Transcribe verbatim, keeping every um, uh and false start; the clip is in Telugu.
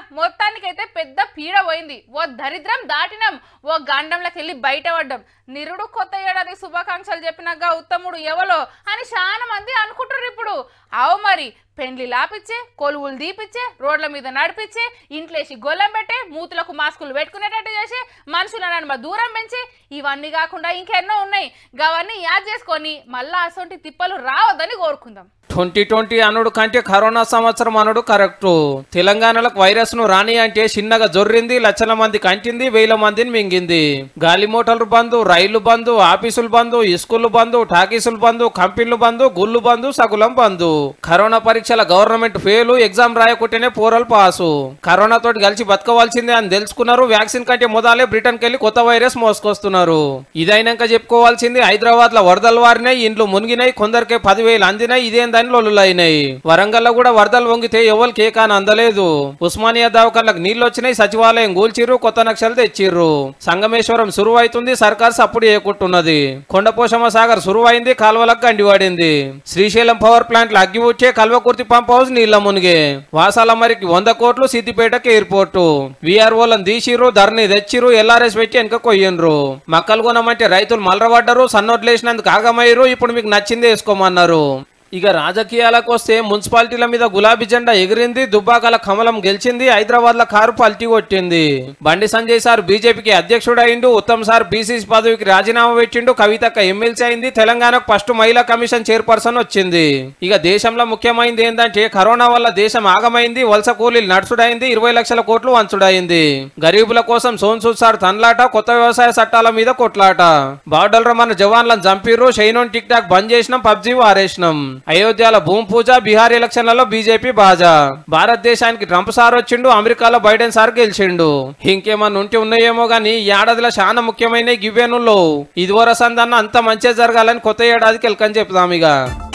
మొత్తానికైతే పెద్ద పీడ పోయింది. ఓ దరిద్రం దాటినాం, ఓ గండంలోకి వెళ్ళి బయట పడ్డాం. నిరుడు కొత్త ఏడాది శుభాకాంక్షలు చెప్పినాక ఉత్తముడు ఎవలో అని చాలా మంది అనుకుంటారు. ఇప్పుడు అవు మరి పెండ్లి లాపిచ్చే, కొలువులు దీపిచ్చే, రోడ్ల మీద నడిపించే, ఇంట్లేసి గొల్లం పెట్టే, మూతులకు మాస్కులు పెట్టుకునేటట్టు చేసి, మనుషులను మా దూరం పెంచి, ఇవన్నీ కాకుండా ఇంకెన్నో ఉన్నాయి. అవన్నీ యాద్ చేసుకొని మళ్ళా అసొంటి తిప్పలు రావద్దని కోరుకుందాం. ట్వంటీ ట్వంటీ అనుడు కంటే కరోనా సంవత్సరం అనుడు కరెక్టు. తెలంగాణలకు వైరస్ ను రాని అంటే చిన్నగా జొర్రింది, లక్షల మంది కంటింది, వేల మందిని మింగింది. గాలి మోటార్లు బంద్, రైళ్లు బంద్, ఆఫీసులు బంద్, స్కూళ్లు బంద్, టాకీసులు బంద్, కంపెనీలు బంద్, గుళ్ళు బంద్, సగులం బంద్. కరోనా పరీక్షల గవర్నమెంట్ ఫెయిల్, ఎగ్జామ్ రాయకుంటేనే పోరలు పాసు. కరోనా తోటి కలిసి బతకవలసిందే అని తెలుసుకున్నారు. వ్యాక్సిన్ కంటే మొదలే బ్రిటన్ కెళ్లి కొత్త వైరస్ మోసుకొస్తున్నారు. ఇదైనాక చెప్పుకోవాల్సింది హైదరాబాద్ లో వరదలు వారినాయి, ఇండ్లు మునిగినాయి, కొందరికే పదివేలు అందినాయి. ఇదేందని లొల్లులైనాయి. వరంగల్ లో కూడా వరదలు వంగితే ఎవరికి ఏ కాని అందలేదు. ఉస్మానియా దవాఖానలకు నీళ్లు వచ్చినాయి, సచివాలయం కూల్చిర్రు, కొత్త నక్షలు తెచ్చిర్రు. సంగమేశ్వరం సురువైతుంది, సర్కార్ సప్పుడు ఏకుంటున్నది. కొండపోషమ్మ సాగర్ సురువైంది, కాలువలకు గండివాడింది. శ్రీశైలం పవర్ ప్లాంట్ లో అగ్గి వచ్చే, కల్వకుర్తి పంప్ హౌస్ నీళ్ల మునిగే. వాసాల మరికి వంద కోట్లు, సిద్దిపేటకి ఎయిర్పోర్టు. విఆర్ఓలను తీసిర్రు, ధరణి తెచ్చిర్రు, ఎల్ఆర్ఎస్ పెట్టి వెనక కొయ్యిండ్రు. మక్కలు కొనమంటే రైతులు మలరబడ్డరు, సన్నోట్లేసినందుకు ఆగమయ్యారు. ఇప్పుడు మీకు నచ్చింది వేసుకోమన్నారు. ఇక రాజకీయాలకు వస్తే మున్సిపాలిటీల మీద గులాబీ జెండా ఎగిరింది, దుబ్బాకల కమలం గెలిచింది, హైదరాబాద్ లో కారు పల్టీ కొట్టింది. బండి సంజయ్ సార్ బీజేపీకి అధ్యక్షుడు అయిండు, ఉత్తమ్ సార్ బీసీసీ పదవికి రాజీనామా పెట్టిండు, కవితక్క ఎమ్మెల్సీ అయింది, తెలంగాణకు ఫస్ట్ మహిళా కమిషన్ చైర్పర్సన్ వచ్చింది. ఇక దేశంలో ముఖ్యమైనది ఏంటంటే కరోనా వల్ల దేశం ఆగమైంది, వలస కూలీలు నడుచుడైంది, ఇరవై లక్షల కోట్లు వంచుడైంది. గరీబుల కోసం సోన్సూద్ సార్ తన్లాట, కొత్త వ్యవసాయ చట్టాల మీద కొట్లాట. బార్డర్లో మన జవాన్లను చంపిర్రు, షైనోన్ టిక్ టాక్ బంద్ చేసినాం, పబ్జీ వారేసినాం. అయోధ్యలో భూమి పూజ, బీహార్ ఎలక్షన్లలో బీజేపీ బాజా. భారతదేశానికి ట్రంప్ సార్ వచ్చిండు, అమెరికాలో బైడెన్ సార్ గెలిచిండు. ఇంకేమన్నా ఉంటే ఉన్నాయేమో గానీ ఏడాదిలో చాలా ముఖ్యమైన గివ్వేనుల్లో ఇది వరసందన్న అంత మంచిగా జరగాలని కొత్త ఏడాదికి వెళ్ళకని చెప్తాం. ఇక